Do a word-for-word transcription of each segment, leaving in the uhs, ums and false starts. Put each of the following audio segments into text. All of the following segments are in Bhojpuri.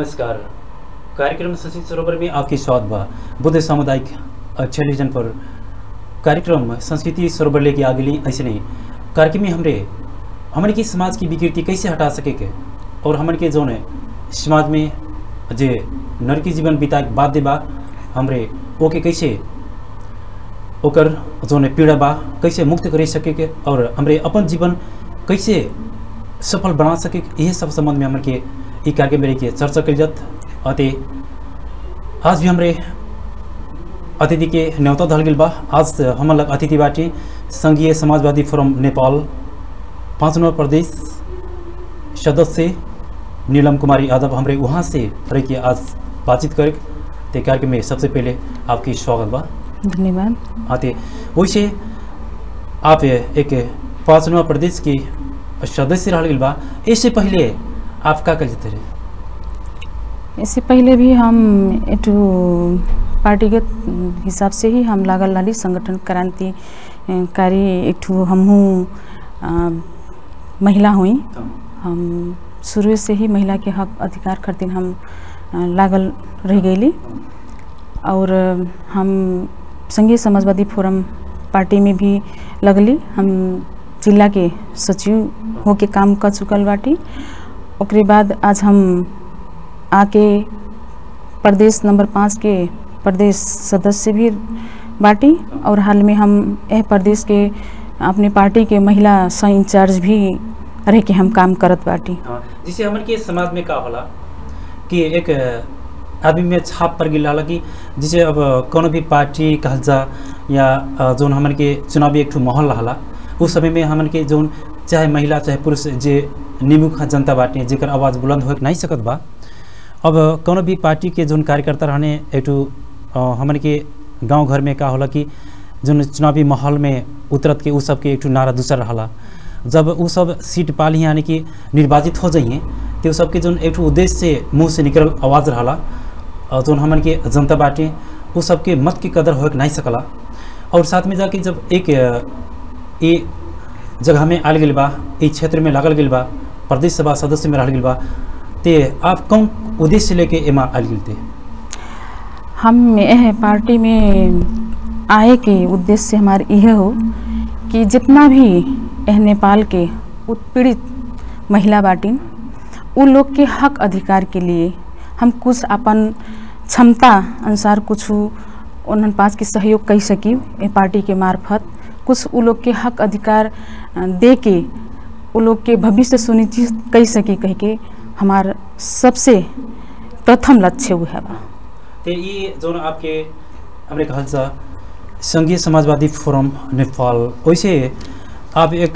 नमस्कार। कार्यक्रम संस्कृति सरोवर में आपकी स्वागत बा। बुद्ध सामुदायिक टेलीविजन पर कार्यक्रम संस्कृति सरोवर लेके आगे ली। ऐसे नहीं कार्यक्रम में हमरे हमन की समाज की विकृति कैसे हटा सके के और हमन के जो समाज में जे नरकी जीवन बिता बाध्य बा हमरे ओके कैसे ओकर जो पीड़ा बा कैसे मुक्त कर सके के और हमरे अपन जीवन कैसे सफल बना सके यह सब संबंध में हमन के ई कार्यक्रम में के चर्चा कल जात। अते आज भी हमरे अतिथि के न्योता धल गल बा। आज हम लग अतिथि बाटे संघीय समाजवादी फोरम नेपाल पाँच नंबर प्रदेश सदस्य नीलम कुमारी यादव हमरे वहाँ से रह के आज बातचीत करे ते कार्यक्रम में सबसे पहले आपकी स्वागत बा। धन्यवाद। आते वैसे आप एक पाँच नंबर प्रदेश की सदस्य रह गल बा। इससे पहले आप क्या कर जाते रहे? इससे पहले भी हम एटू पार्टीगत हिसाब से ही हम लागल लाली संगठन क्रांतिकारी एक हमहू महिला हुई। हम शुरू से ही महिला के हक अधिकार खातिर हम लागल रह गईली और हम संघीय समाजवादी फोरम पार्टी में भी लगली। हम जिला के सचिव होके काम कर चुकल बाटी। उसके बाद आज हम आके प्रदेश नंबर पाँच के प्रदेश सदस्य भी बाटी और हाल में हम यह प्रदेश के अपने पार्टी के महिला सह इंचार्ज भी रह के हम काम करत बाटी। जिसे हमन के समाज में का होला कि एक आदमी में छाप पड़ गई हाला कि जिसे अब कोनो भी पार्टी कहल जा या जो हमन के चुनावी एक माहौल रहा उस समय में हमन के जो चाहे महिला चाहे पुरुष जे निमुख जनता बाटे जेकर आवाज़ बुलंद हो नहीं सकत बा। अब कोनो भी पार्टी के जो कार्यकर्ता रहने एक हमन के गांव घर में का होला कि जो चुनावी माहौल में उतरत के उ सब के एक नारा दूसरा रहा। जब वो सब सीट पा ली यानी कि निर्वाचित हो जाइए तो सबके जो एक उद्देश्य से मुँह से निकल आवाज़ रहा जो हमन के जनता बाटे वो सबके मत की कदर हो नहीं सकला। और साथ में जाके जब एक ये जगह में आल गल बा ये क्षेत्र में लागल गल बा प्रदेश सभा सदस्य में रह गल बा ते आप कौन उद्देश्य लेके एमा आल गल थे? हम यह पार्टी में आए के उद्देश्य हमारे यह हो कि जितना भी यह नेपाल के उत्पीड़ित महिला बाटिन उन लोग के हक अधिकार के लिए हम कुछ अपन क्षमता अनुसार कुछ उन्हन पास के सहयोग कर सकी पार्टी के मार्फत कुछ उ लोग के हक अधिकार दे के उ लोग के भविष्य सुनिश्चित कर सकी कह के हमार सबसे प्रथम लक्ष्य हुआ है। तो ये जो आपके हमने कहा जा संघीय समाजवादी फोरम नेपाल वैसे आप एक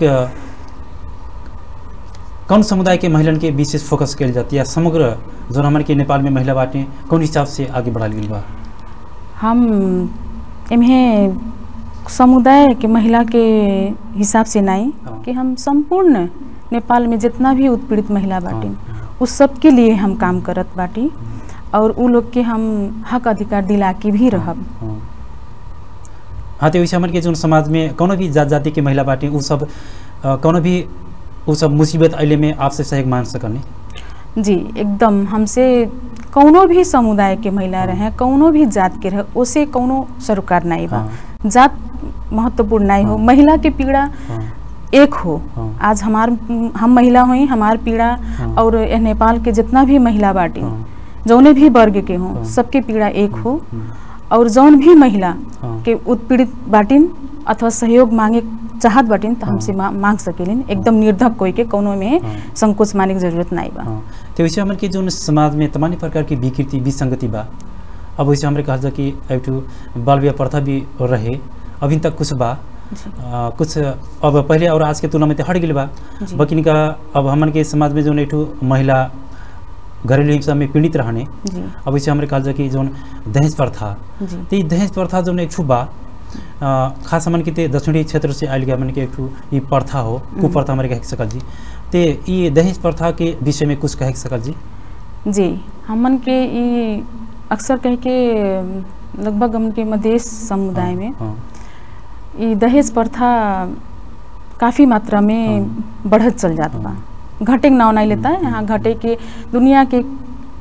कौन समुदाय के महिला के विशेष फोकस कल जाती है समग्र जो हमारे के नेपाल में महिला बाटे कौन हिसाब से आगे बढ़ा गई बा? हम इन्हें समुदाय के महिला के हिसाब से नहीं कि हम संपूर्ण नेपाल में जितना भी उत्पीड़ित महिला बाटी उस सब के लिए हम काम करत बाटी और उ लोग के हम हक अधिकार दिला के भी रहब। हाँ तो वैसे हमारे के जो समाज में कोनो भी जात जाति के महिला बाटी वो सब कोनो भी वो सब मुसीबत अले में आपसे सहयोग मांग सकने? जी एकदम हमसे कौनो भी समुदाय के महिला रहे कौनो भी जात के रहे उसे कौनो सरोकार नहीं बा। जात महत्वपूर्ण नहीं हो, महिला की पीड़ा एक हो। आज हमार हम महिला हुई हमार पीड़ा और नेपाल के जितना भी महिला बाटी जौने भी वर्ग के हों सबके पीड़ा एक हो और जौन भी महिला के उत्पीड़ित बाटिन अथवा सहयोग मांगे चाहत बाटिन तो हमसे मा, मांग सकेलिन एकदम निर्धक कोई के कोनो में संकोच माने की जरूरत नहीं बा। तो वैसे हमन के जो समाज में तमाम प्रकार की विकृति विसंगति बा अब वैसे हमरे कहा जा कि एक बाल विवाह प्रथा भी रहे अभी तक कुछ बा आ, कुछ अब पहले और आज के तुलना में हट गई बा बकिन का अब हमन के समाज में जो एक महिला घरेलू हिंसा में पीड़ित रहने अब वैसे हमारे कहा जा कि जो दहेज प्रथा तो दहेज प्रथा जो एक बा खास हमन के दक्षिणी क्षेत्र से आयल गया मन के एक ये प्रथा हो कुप्रथा हमारे कह सकल जी ते ये दहेज प्रथा के विषय में कुछ कह सकल जी? जी हमन के ये अक्सर कह के लगभग हमन के मधेश समुदाय में ये दहेज प्रथा काफ़ी मात्रा में बढ़त चल जाता बा। घटे के नाव नहीं लेता है यहाँ घटे के दुनिया के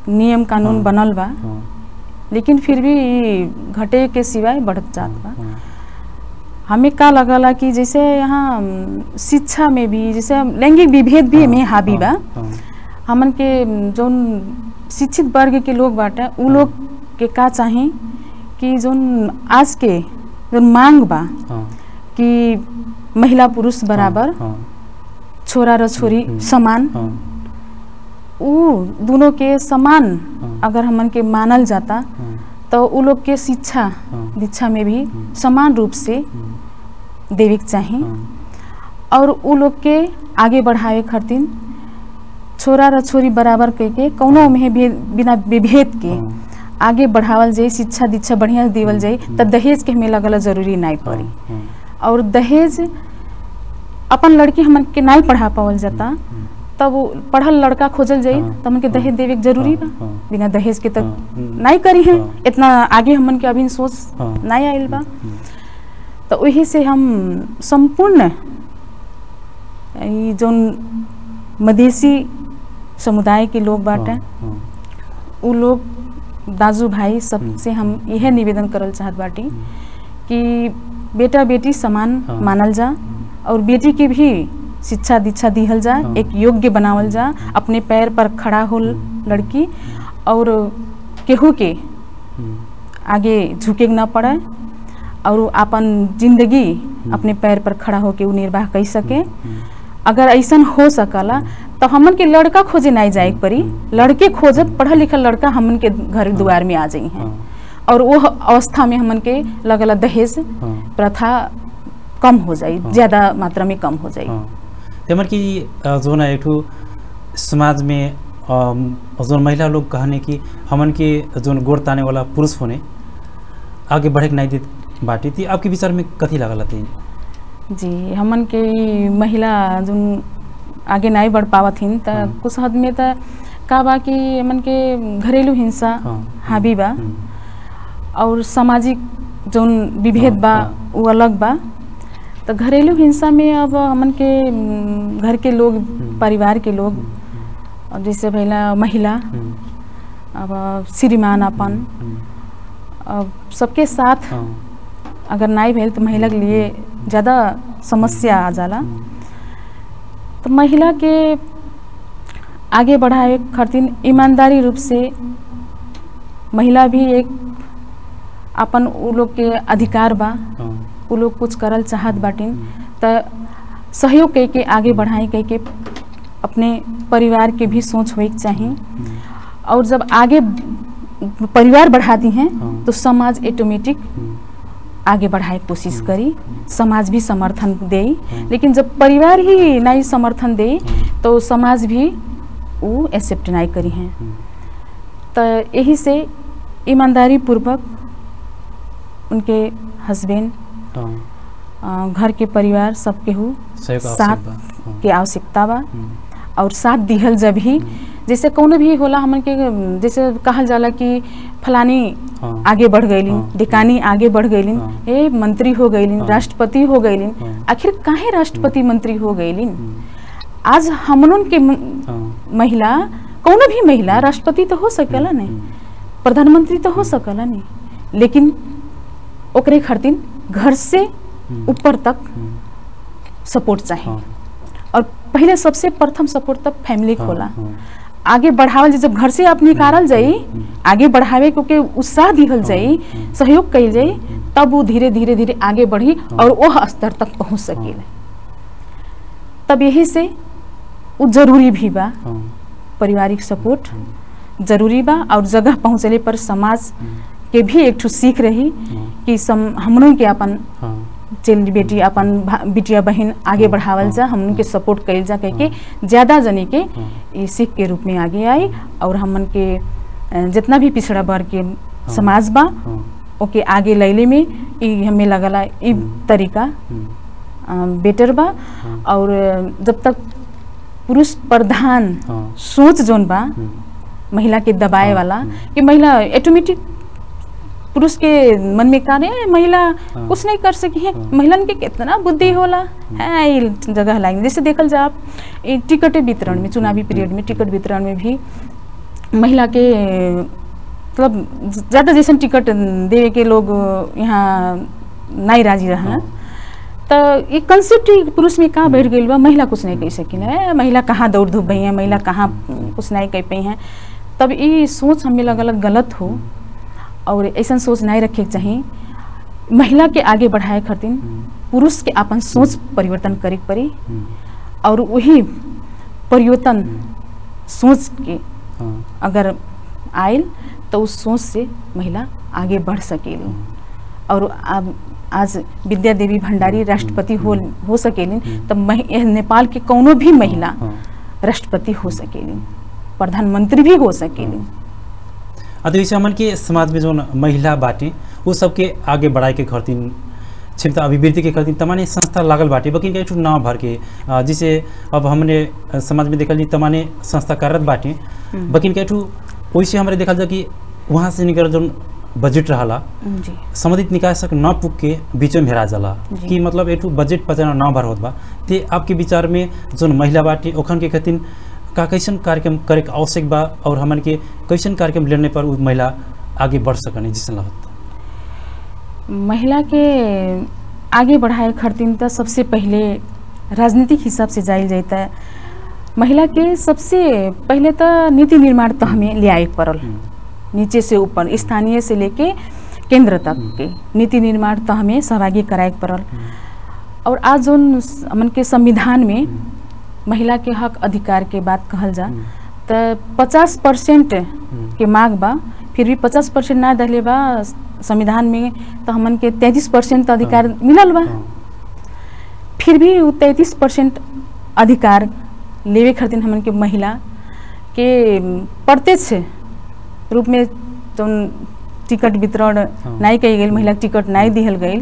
नियम कानून हाँ, बनल बा, हाँ, लेकिन फिर भी घटे के सिवाय बढ़त जात बा। हाँ, हमें का लगला कि जैसे यहाँ शिक्षा में भी जैसे लैंगिक विभेद भी में हावी बा। हाँ, हमन के जोन शिक्षित वर्ग के लोग बाटे उ लोग के का चाही कि जोन आज के जोन मांग बा हाँ, कि महिला पुरुष बराबर, हाँ, छोरा र छोरी समान, हाँ, उ दोनों के समान हाँ, अगर हमन के मानल जाता हाँ, तो उ लोग के शिक्षा हाँ, दीक्षा में भी समान रूप से देवे के चाही। हाँ, और उ लोग के आगे बढ़ावे खातिर छोरा र छोरी बराबर कह के कौनो में भी बिना विभेद के हाँ, आगे बढ़ावल जाए, शिक्षा दीक्षा बढ़िया देवल जाए, तो दहेज के हमें लगल जरूरी नहीं पड़ी। हाँ, और दहेज अपन लड़की हमन के नहीं पढ़ा पावल जाता, तब वो पढ़ल लड़का खोजल जाए हाँ, तो हमन के दहेज देवे के जरूरी बा। हाँ, बिना दहेज के तक हाँ, नहीं करी है, हाँ, इतना आगे हमन के अभी सोच हाँ, नहीं आयल बा। तो वही से हम संपूर्ण जोन मधेसी समुदाय के लोग बाटे हाँ, उ लोग दाजू भाई सबसे हम यह निवेदन करल चाहत बाटी कि बेटा बेटी समान हाँ, मानल जा और बेटी के भी शिक्षा दीक्षा दिहल जा, हाँ, एक योग्य बनावल जा, अपने पैर पर खड़ा हो लड़की और केहू के आगे झुके ना पड़े और अपन जिंदगी अपने पैर पर खड़ा होके उ निर्वाह कर सके। अगर ऐसा हो सकला तो हमन के लड़का खोजे नहीं जाए पड़ी, लड़के खोजत पढ़ल लिखल लड़का हमन के घर द्वार में आ जाई हैं। और वो अवस्था में हमन के लगला दहेज प्रथा कम हो जाए, ज्यादा मात्रा में कम हो जाए। तेमर की जो ना एक समाज में जो महिला लोग कहने की हमन के जो गोड़ ताने वाला पुरुष होने आगे बढ़े नहीं देत बाटी थी, आपके विचार में कथी लागल थी? जी, हमन के महिला जो आगे नहीं बढ़ पावत हिन त हाँ, कुछ हद में त का बा कि हमन के घरेलू हिंसा हाँ, हावी बा और सामाजिक जो विभेद बा वो अलग बा। तो घरेलू हिंसा में अब हमन के घर के लोग, परिवार के लोग, जैसे पहला महिला, अब श्रीमान अपन, अब सबके साथ अगर नहीं भेल तो महिला के लिए ज़्यादा समस्या आ जाला। तो महिला के आगे बढ़ाए खातिर ईमानदारी रूप से महिला भी एक अपन उ लोग के अधिकार बा, उ लोग कुछ करल चाहत बाटिन तो सहयोग कह के आगे बढ़ाए, कह के अपने परिवार के भी सोच होए के चाहिए। और जब आगे परिवार बढ़ाती हैं तो समाज ऑटोमेटिक आगे बढ़ाए कोशिश करी, समाज भी समर्थन दे। लेकिन जब परिवार ही नहीं समर्थन दे तो समाज भी वो एक्सेप्ट नहीं करी हैं। तो यही से ईमानदारी पूर्वक उनके हस्बैंड, घर के परिवार सबके हो साथ के आवश्यकता बा और साथ दिहल जब ही जैसे कौन भी होला हमन के जैसे कहल जाला कि फलानी हाँ, आगे बढ़ गईलिन, हाँ, डिकानी आगे बढ़ गईलिन, हाँ, ए मंत्री हो गईलिन, हाँ, राष्ट्रपति हो गईलिन, हाँ, आखिर काहे राष्ट्रपति मंत्री हो गईलिन? आज हमनन के महिला, कौन भी महिला राष्ट्रपति तो हो सकेला नहीं, प्रधानमंत्री तो हो सकेला नहीं, लेकिन ओकरे खातिर घर से ऊपर तक सपोर्ट चाहिए। और पहले सबसे प्रथम सपोर्ट तब फैमिली को होला। आगे बढ़ावल जब घर से आप निकालल जाई, आगे बढ़ावे क्योंकि उत्साह दिहल जाई, सहयोग कइल जाई, तब वो धीरे धीरे धीरे आगे बढ़ी और वह स्तर तक पहुंच सकेला। तब यही से वो जरूरी भी बा, पारिवारिक सपोर्ट जरूरी बा। और जगह पहुंचले पर समाज के भी एक ठो सीख रही कि हमनों के अपन चल बेटी अपन बिटिया बहन आगे बढ़ावल जा, हमन के सपोर्ट कइल जा, कह के ज्यादा जने के ये सीख के रूप में आगे आई। और हमन के जितना भी पिछड़ा वर्ग के समाज बा ओके आगे लैले में ई हमें लगला ई तरीका बेटर बा। और जब तक पुरुष प्रधान सोच जोन बा महिला के दबाए वाला कि महिला ऑटोमेटिक पुरुष के मन में का रहे महिला हाँ, कुछ नहीं कर सकी है, हाँ, महिलन के कितना बुद्धि होला है जगह लाइन। जैसे देखल जा आप टिकट वितरण में, चुनावी पीरियड में टिकट वितरण में भी महिला के मतलब ज़्यादा जैसे टिकट देवे के लोग यहाँ नहीं राजी रहना, तो ये कंसेप्ट पुरुष में कहाँ बैठ गई बा, महिला कुछ नहीं कह सकी है, महिला कहाँ दौड़ धूप गई है, महिला कहाँ कुछ नहीं कह पाई हैं। तब ये सोच हमें लगा गलत हो और ऐसा सोच नहीं रखे चाहिए। महिला के आगे बढ़ाए खातिर पुरुष के अपन सोच परिवर्तन करे पड़ी और वही परिवर्तन सोच के अगर आयल तो उस सोच से महिला आगे बढ़ सकेली और अब आज विद्या देवी भंडारी राष्ट्रपति हो हो सकेली, तब नेपाल के कोनो भी महिला राष्ट्रपति हो सकेली, प्रधानमंत्री भी हो सकेली। अतः हमन के समाज में जो महिला बाटे वो सबके आगे बढ़ाए के खातिर क्षमता अभिवृद्धि के खातिर तमाने संस्था लागल बाटे, बकिन के नाव भर के जिसे अब हमने समाज में देखल तमाने संस्था कार्यरत बाटे, बकिन के वैसे हमारे देखा जा कि वहाँ से निकल जो बजट रहा संबंधित निकाय तक न पुग के बीच में हेरा जाला कि मतलब एठू बजट पचाना न भर होत बा। ते आपके विचार में जो महिला बाटे ओखन के खातिर का कैसन कार्यक्रम करे के आवश्यक बा और हमन के कैसन कार्यक्रम लेने पर वो महिला आगे बढ़ सकने जिस लगत? महिला के आगे बढ़ाए खातिर तो सबसे पहले राजनीतिक हिसाब से जायल जाता है। महिला के सबसे पहले तो नीति निर्माण तो हमें ले आए पड़ल, नीचे से ऊपर स्थानीय से लेके केंद्र तक के नीति निर्माण तो हमें सहभागी कराए पड़ल। और आज जो हमन के संविधान में महिला के हक अधिकार के बात कहल जा तो पचास परसेंट के मांग बा, फिर भी पचास परसेंट ना दले बा संविधान में, तो हमन के तैंतीस परसेंट अधिकार मिलल बा। फिर भी वो तैंतीस परसेंट अधिकार लेवे खातिर हमन के महिला के प्रत्यक्ष रूप में जो टिकट वितरण नहीं कही गई, महिला टिकट नहीं दिहल गई,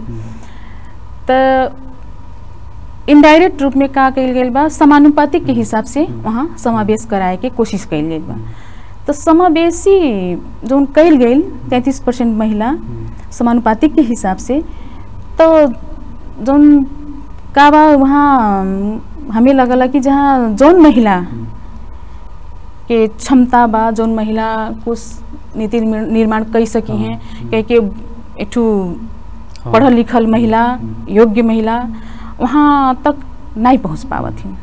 तो इनडायरेक्ट रूप में का कल गई बा समानुपातिक के हिसाब से वहाँ समावेश कराए के कोशिश कल गई बा। तो समावेशी जो कल गई तैंतीस परसेंट महिला समानुपातिक के हिसाब से, तो जो का बा वहाँ हमें लगला कि जहाँ जौन महिला के क्षमता बा, जौन महिला कुछ नीति निर्माण कर सकी हैं, कह के एक पढ़ल लिखल महिला, योग्य महिला वहाँ तक नहीं पहुँच पावत थी।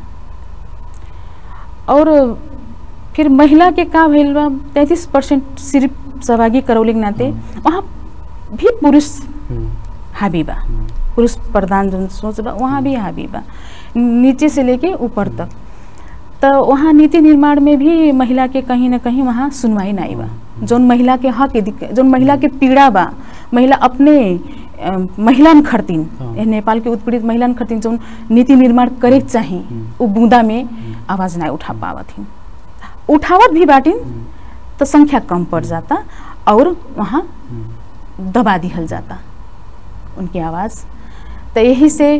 और फिर महिला के का भइल बा तैंतीस परसेंट सिर्फ सहभागी करौले के नाते वहाँ भी पुरुष हावी बा, पुरुष प्रधान जो सोच बा वहाँ भी हावी बा, नीचे से लेके ऊपर तक। तो वहाँ नीति निर्माण में भी महिला के कहीं ना कहीं वहाँ सुनवाई नहीं बा। जोन महिला के हक जोन महिला के पीड़ा बा, महिला अपने महिलान खरतीन नेपाल के उत्पीड़ित महिलान खरतीन जो नीति निर्माण करे चाहिए वो बूंदा में आवाज नहीं उठा पावत ही, उठावत भी बाटिन तो संख्या कम पड़ जाता और वहाँ दबा दिहल जाता उनकी आवाज़। तो यही से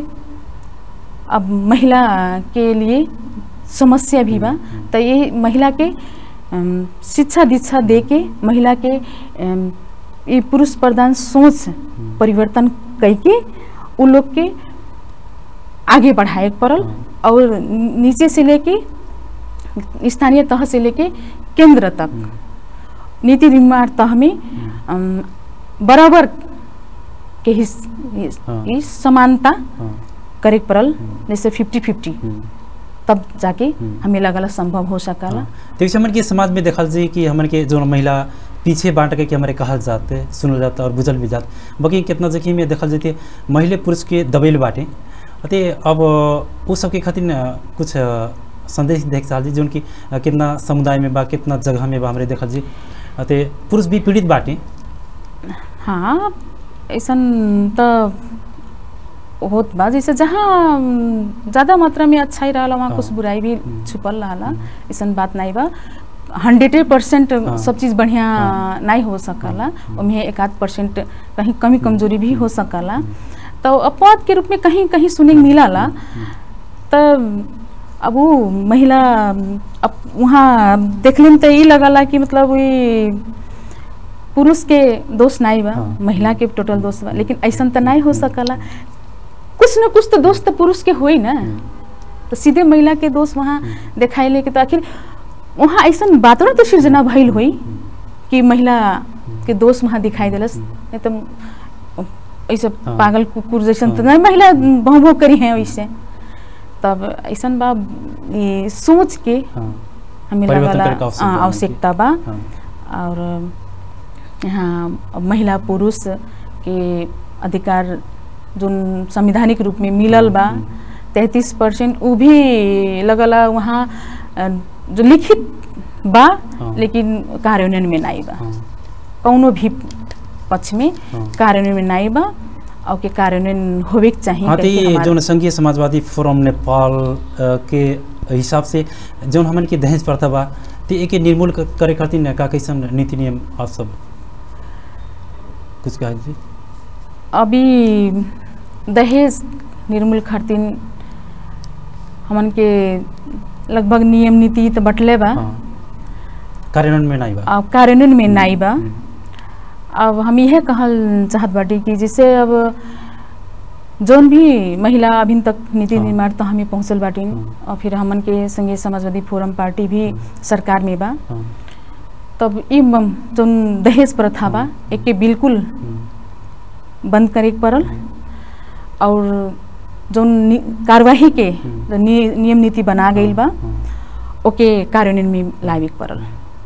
अब महिला के लिए समस्या भी बा। तो ये महिला के शिक्षा दीक्षा दे के महिला के ये पुरुष प्रधान सोच परिवर्तन करके उन लोग के आगे बढ़ाए पड़ल और नीचे से लेके स्थानीय तह से लेके केंद्र तक नीति निर्माण तह में बराबर के ही समानता करे पड़ल, जैसे फिफ्टी फिफ्टी, तब जाके हमें लगल संभव हो सकला। तो हमन के समाज में देखल जाए कि हमन के जो महिला पीछे बांट के कि हमारे कहल जाते सुनल जाता और बुझल भी जात, बाकी कितना जगह में देखल जाते महिला पुरुष के दबेल बाटे। अते अब वो सबके खातिर कुछ संदेश देख चाल जी जो कि कितना समुदाय में बा, कितना जगह में बा हमारे देखल जी अते पुरुष भी पीड़ित बाटे। हाँ ऐसा तो होत बा, जैसे जहाँ ज़्यादा मात्रा में अच्छा ही रहा वहाँ कुछ बुराई भी छुपल रहा, ऐसा बात नहीं बा। हंड्रेड परसेंट सब चीज़ बढ़िया नहीं हो सकला, उनमें एक आध परसेंट कहीं कमी कमजोरी भी हो सकला। तो अपवाद के रूप में कहीं कहीं सुने मिला ला। तब अब वो महिला अब वहाँ देखने में तो ये लगला कि मतलब ये पुरुष के दोष नहीं बा, महिला के टोटल दोष बा, लेकिन ऐसा तो नहीं हो सकला। कुछ न कुछ तो दोष तो पुरुष के हो ही ना, तो सीधे महिला के दोष वहाँ दिखाई ले के तो आखिर वहाँ ऐसा वातावरण तो सृजना भइल हुई कि महिला के दोष वहाँ दिखाई दिलस, नहीं तो ऐसे पागल कुकुर जैसन तो नहीं महिला भौं भौं करी हैं वैसे। तब ऐसा बा ये सोच के हमें लगा आवश्यकता बा। और यहाँ महिला पुरुष के अधिकार जो संवैधानिक रूप में मिलल बा तैंतीस परसेंट वो भी लगला वहाँ जो लिखित बा लेकिन कार्यान्वयन में नहीं बा, कौनो भी पक्ष में कार्यान्वयन में नहीं बा और के कार्यान्वयन होवे के चाहिए। हाँ, तो जो संघीय समाजवादी फोरम नेपाल के हिसाब से जो हमन के दहेज प्रथा बा तो एक निर्मूल करे खातिर का कैसन नीति नियम आप सब कुछ कहा जी? अभी दहेज निर्मूल खातिर हमन के लगभग नियम नीति तो बटले बा, कार्यान्वयन में नहीं बा। अब कार्यान्वयन में नहीं बा। अब हम यह कहल चाहत बाटी कि जैसे अब जौन भी महिला अभी तक नीति निर्माण तो हमें पहुँचल बाटी और फिर हमन के संघीय समाजवादी फोरम पार्टी भी सरकार में बा, तब ये जौन दहेज प्रथा बा एक के बिल्कुल बंद करे पड़ल और जौन कार्यवाही के नि, नियम नीति बना गई बा ओके कार्यान्वयन में लावे पड़ल।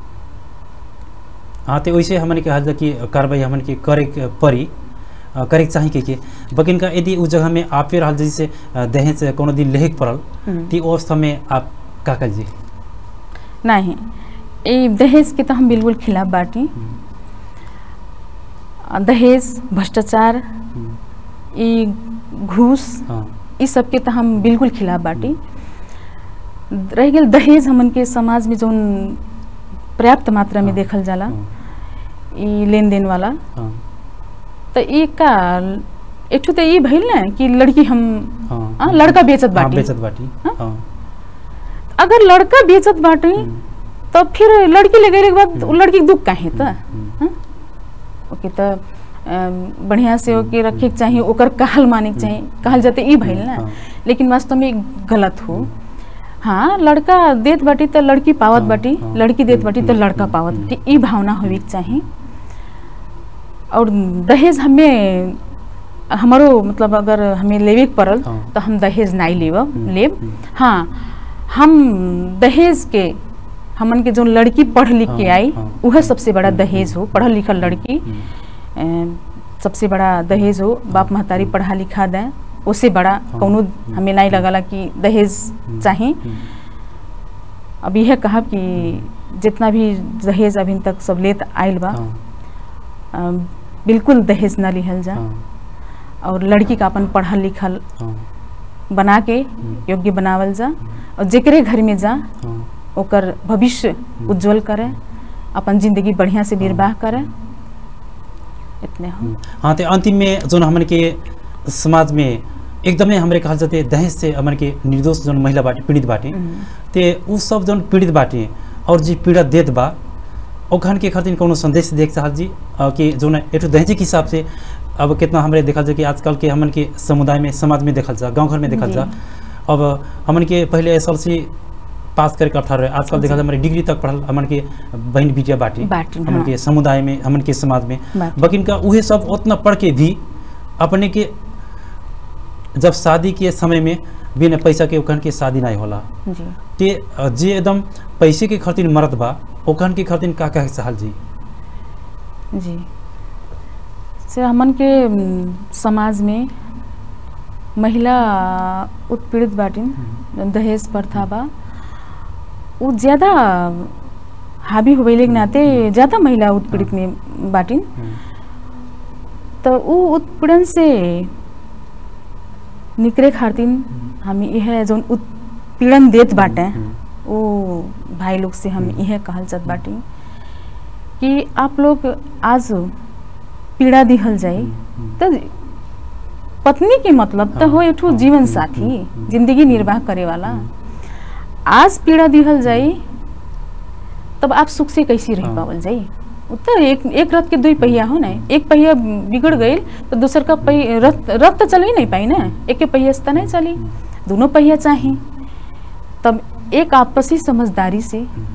हाँ, तो वैसे हमन के हाल कि कार्रवाई हमन के करे पड़ी करे चाहिए के, के बकिन का यदि उस जगह में आप फिर हाल जैसे दहेज कोनो दिन लेहक पड़ल तो अवस्था में आप का कर जी? नहीं, ये दहेज के तो हम बिल्कुल खिलाफ बाटी। दहेज भ्रष्टाचार ये घूस इस सब के तो हम बिल्कुल खिलाफ बाटी। रह गया दहेज हमन के समाज में जो पर्याप्त मात्रा में देखल जाला ये लेन देन वाला, तो ये का एक तो ये भइल ना कि लड़की हम आ, लड़का बेचत बाटी, बेचत बाटी। अगर लड़का बेचत बाटी तो फिर लड़की ले गए के बाद लड़की के दुख काहे था? ओके, तो बढ़िया से ओके रखे के चाहिए, ओकर कहल माने के चाहिए, कहल जाते ये भइल ना, लेकिन वास्तव में गलत हो। हाँ, लड़का देत बाटी तो लड़की पावत बाटी, लड़की देत बाटी तो लड़का पावत बाटी, ये भावना होवे के चाहिए। और दहेज हमें हमारो मतलब अगर हमें लेवे के पड़ल तो हम दहेज नहीं लेव लेब। हाँ, हम दहेज के हमन के जो लड़की पढ़ लिख के आई वह सबसे बड़ा दहेज हो। पढ़ल लिखल लड़की सबसे बड़ा दहेज हो। बाप महतारी पढ़ा लिखा दें उससे बड़ा कौनो हमें नहीं लगला कि दहेज चाहिए। अब यह कहा कि जितना भी दहेज अभी तक सब लेत आयल बा बिल्कुल दहेज न लिहल जा और लड़की का अपन पढ़ल लिखल बना के योग्य बनावल जा और जेकरे घर में जा ओकर भविष्य उज्जवल करे, अपन जिंदगी बढ़िया से निर्वाह करे, इतने हो। हाँ, तो अंतिम में जो हमन के समाज में एकदमै हमरे कहल जाते दहेज से हमन के निर्दोष जो महिला बाटी पीड़ित बाटी ते उ सब जो पीड़ित बाटी और जी पीड़ा देत बा ओखन के खातिर कोनो संदेश देख चाहत जी कि जो न एटू दहेज के हिसाब से अब कितना हमरे देखल जा कि आजकल के हमन के समुदाय में समाज में देखल जा, गांव घर में देखल जा। अब हमन के पहले एस एल सी पास करके अठारह आजकल देखा हमारे डिग्री तक पढ़ल हमन के बहन बिटिया बाटी हमन के समुदाय में हमन के समाज में, बकिन का उहे सब उतना पढ़ के भी अपने के जब शादी के समय में बिना पैसा के ओखन के शादी नहीं होला ते जे एकदम पैसे के खातिर मरत बा ओखन के खातिर का का चाहल जी? जी से हमन के समाज में महिला उत्पीड़ित बाटिन दहेज प्रथा बा वो ज़्यादा हावी होवे के नाते ज़्यादा महिला उत्पीड़ित में बाटिन, तो वो उत्पीड़न से निकले खातिर हम यह जो उत्पीड़न देत बाटे वो भाई लोग से हम यह कहल चाहत बाटी कि आप लोग आज पीड़ा दिहल जाए तो पत्नी के मतलब तो हो एक जीवन साथी जिंदगी निर्वाह करे वाला, आज पीड़ा दिहल जाए तब आप सुख से कैसे रह पावल जाए? तो एक एक रथ के दो पहिया हो ना, एक पहिया बिगड़ गई तो दूसर का पहिया रथ रथ तो चल ही नहीं पाई ना, एक के पहिया से नहीं चली, दोनों पहिया चाहिए। तब एक आपसी समझदारी से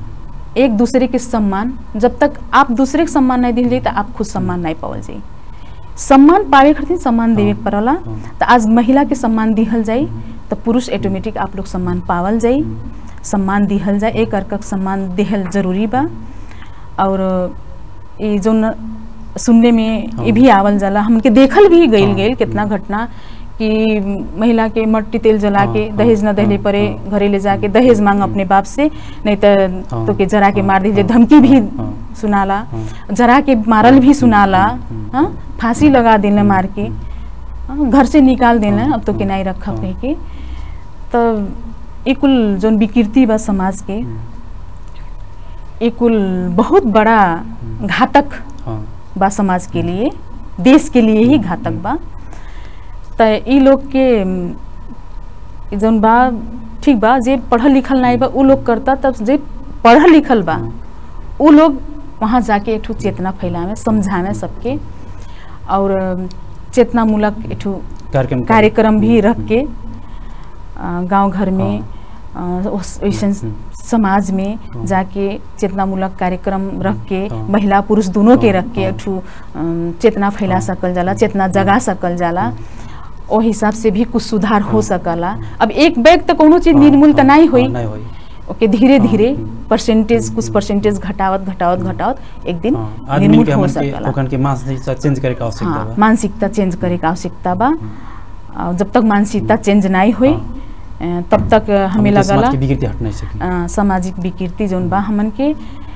एक दूसरे के सम्मान, जब तक आप दूसरे के सम्मान नहीं दिल तो आप खुद सम्मान नहीं पावल जाई। सम्मान पावे खातिर सम्मान देवे के पड़ला। तो आज महिला के सम्मान दिहल जाई तो पुरुष ऑटोमेटिक आप लोग सम्मान पावल जाई, सम्मान दिहल जाए, एक अर्क सम्मान देहल जरूरी बा। और ये जो सुनने में ये भी आवल जाला, हमके देखल भी गईल गईल कितना घटना कि महिला के मट्टी तेल जला के दहेज न दहले परे घरे ले जाके दहेज मांग अपने बाप से, नहीं तो तो के जरा के मार दीजिए, धमकी भी सुनाला, जरा के मारल भी सुनाला, हाँ फांसी लगा देना मार के, घर से निकाल देना, अब तो के नहीं रखा कह के। तो ये कुल जो विकृति बा समाज के, ये कुल बहुत बड़ा घातक बा समाज के लिए, देश के लिए ही घातक बा। तो ये लोग के जौन बा ठीक बा, जे पढ़ल लिखल नहीं बा उ लोग करता, तब जे पढ़ल लिखल बा उ लोग वहाँ जाके एक चेतना फैलावे, समझावे सबके, और चेतनामूलक एक कार्यक्रम कार्यक्रम भी रख के गांव घर में वैसे समाज में जाके चेतनामूलक कार्यक्रम रख के, महिला पुरुष दोनों के रख के एक चेतना फैला सकल जाला, चेतना जगा सकल जाला, ओ हिसाब से भी कुछ सुधार हो सकला। अब एक बैग तो कोनो चीज निर्मूल तो नहीं हुई, ओके धीरे धीरे परसेंटेज कुछ परसेंटेज घटावत घटावत घटावत एक दिन निर्मूल हो सकला। मानसिकता चेंज करे का आवश्यकता बा, मानसिकता चेंज करे का आवश्यकता बा। जब तक मानसिकता चेंज नहीं हुई तब तक हमें लगला सामाजिक विकृति जोन बा हमन के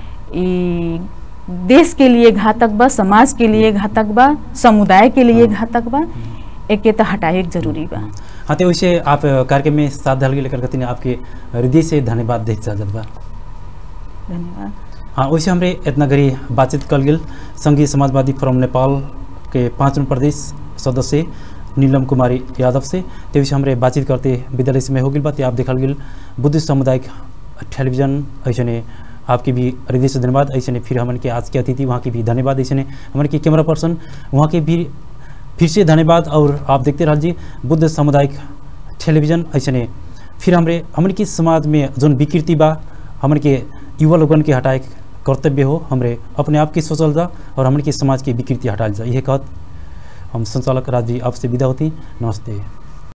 देश के लिए घातक बा, समाज के लिए घातक बा, समुदाय के लिए घातक बा, एक तो हटाए जरूरी बा। हाँ, तो वैसे आप कार्यक्रम में साथ धल लेकर कहते हैं, आपके हृदय से धन्यवाद देख चाहत बा। धन्यवाद। हाँ, वैसे हमरे इतना गरी बातचीत कल गेल संघीय समाजवादी फोरम नेपाल के पाँचवें प्रदेश सदस्य नीलम कुमारी यादव से। तो वैसे हमरे बातचीत करते विद्यालय समय हो गई बात, आप देखल गेल बुद्धिस्ट सामुदायिक टेलीविजन, ऐसे आपके भी हृदय से धन्यवाद। ऐसे फिर हमन के आज के अतिथि वहाँ के भी धन्यवाद, ऐसे हमन के कैमरा पर्सन वहाँ के भी फिर से धन्यवाद। और आप देखते रहिए बुद्ध सामुदायिक टेलीविजन। ऐसे फिर हमरे हमन के समाज में जो विकृति बा, हमन के युवा लोगन के हटाए कर्तव्य हो, हमरे अपने आप की सोचल जा और हमन के समाज की विकृति हटाल जा। यह कहत हम संचालक राज जी आपसे विदा होती। नमस्ते।